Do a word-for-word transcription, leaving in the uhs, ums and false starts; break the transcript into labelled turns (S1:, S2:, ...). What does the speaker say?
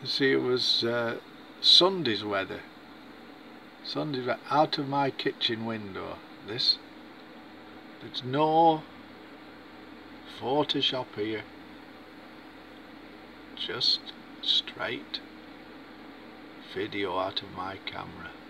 S1: You see, it was uh, Sunday's weather. Sunday's weather, out of my kitchen window. This. There's no Photoshop here. Just straight video out of my camera.